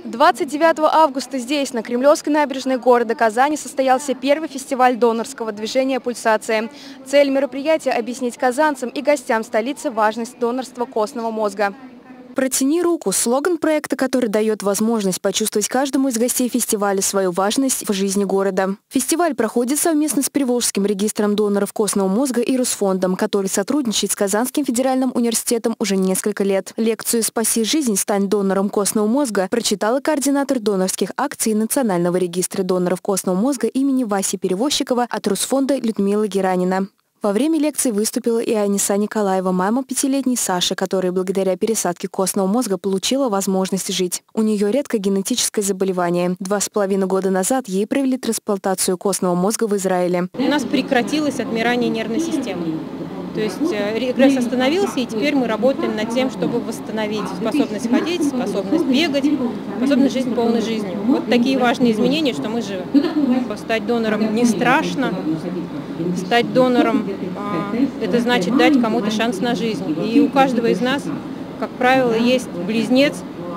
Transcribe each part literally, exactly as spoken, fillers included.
двадцать девятого августа здесь, на Кремлевской набережной города Казани, состоялся первый фестиваль донорского движения «Пульсация». Цель мероприятия – объяснить казанцам и гостям столицы важность донорства костного мозга. «Протяни руку» – слоган проекта, который дает возможность почувствовать каждому из гостей фестиваля свою важность в жизни города. Фестиваль проходит совместно с Приволжским регистром доноров костного мозга и Русфондом, который сотрудничает с Казанским федеральным университетом уже несколько лет. Лекцию «Спаси жизнь, стань донором костного мозга» прочитала координатор донорских акций Национального регистра доноров костного мозга имени Васи Перевозчикова от Русфонда Людмила Геранина. Во время лекции выступила и Аниса Николаева, мама пятилетней Саши, которая благодаря пересадке костного мозга получила возможность жить. У нее редкое генетическое заболевание. Два с половиной года назад ей провели трансплантацию костного мозга в Израиле. У нас прекратилось отмирание нервной системы. То есть регресс остановился, и теперь мы работаем над тем, чтобы восстановить способность ходить, способность бегать, способность жить полной жизнью. Вот такие важные изменения, что мы живем. Стать донором не страшно. Стать донором – это значит дать кому-то шанс на жизнь. И у каждого из нас, как правило, есть близнец,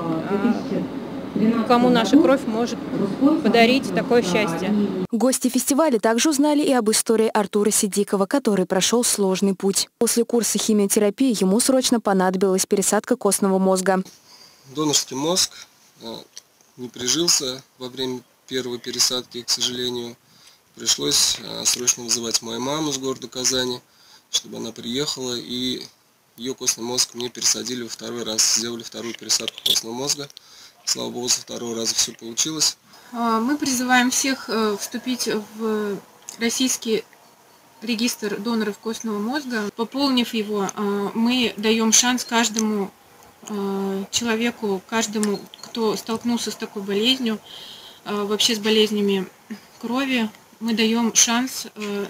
кому наша кровь может подарить такое счастье. Гости фестиваля также узнали и об истории Артура Сидикова, который прошел сложный путь. После курса химиотерапии ему срочно понадобилась пересадка костного мозга. Донорский мозг не прижился во время первой пересадки, к сожалению. Пришлось срочно вызывать мою маму с города Казани, чтобы она приехала, и ее костный мозг мне пересадили во второй раз. Сделали вторую пересадку костного мозга. Слава богу, со второго раза все получилось. Мы призываем всех вступить в российский регистр доноров костного мозга. Пополнив его, мы даем шанс каждому человеку, каждому, кто столкнулся с такой болезнью, вообще с болезнями крови. Мы даем шанс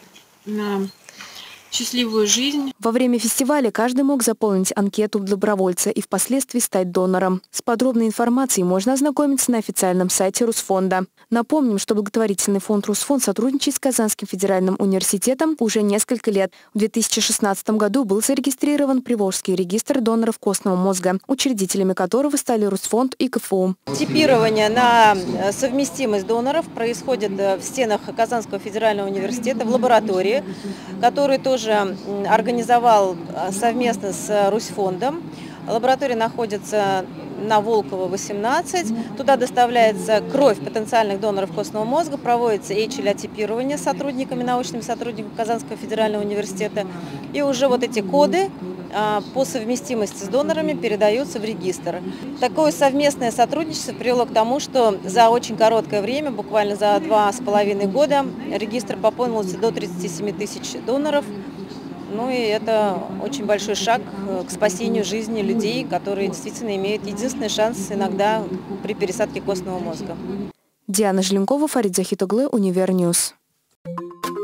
на счастливую жизнь. Во время фестиваля каждый мог заполнить анкету добровольца и впоследствии стать донором. С подробной информацией можно ознакомиться на официальном сайте Русфонда. Напомним, что благотворительный фонд Русфонд сотрудничает с Казанским федеральным университетом уже несколько лет. В две тысячи шестнадцатом году был зарегистрирован Приволжский регистр доноров костного мозга, учредителями которого стали Русфонд и ка эф у. Типирование на совместимость доноров происходит в стенах Казанского федерального университета в лаборатории, который тоже организовал совместно с Русфондом. Лаборатория находится на Волкова, восемнадцать. Туда доставляется кровь потенциальных доноров костного мозга, проводится эйч эл-типирование сотрудниками, научными сотрудниками Казанского федерального университета. И уже вот эти коды по совместимости с донорами передаются в регистр. Такое совместное сотрудничество привело к тому, что за очень короткое время, буквально за два с половиной года, регистр пополнился до тридцати семи тысяч доноров. Ну и это очень большой шаг к спасению жизни людей, которые действительно имеют единственный шанс иногда при пересадке костного мозга. Диана Желенкова, Фарид Захитоглы, Универньюз.